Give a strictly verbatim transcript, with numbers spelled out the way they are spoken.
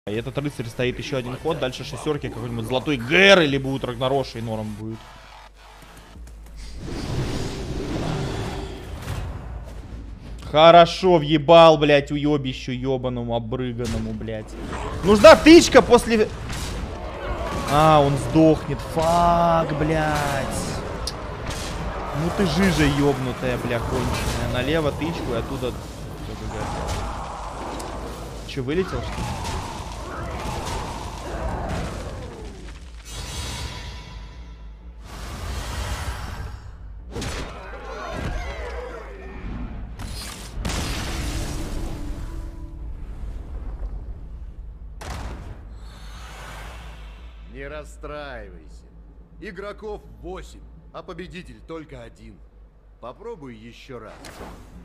И этот рыцарь стоит еще один ход, дальше шестерки, какой-нибудь золотой Гэр или будет Рагнароша и норм будет. Хорошо, въебал, блядь, уебищу ебаному, обрыганному, блядь. Нужна тычка после... А, он сдохнет. Фак, блядь. Ну ты жижа ебнутая, бля, конченая. Налево тычку и оттуда... Че, вылетел, что ли? Не расстраивайся. Игроков восемь, а победитель только один. Попробуй еще раз.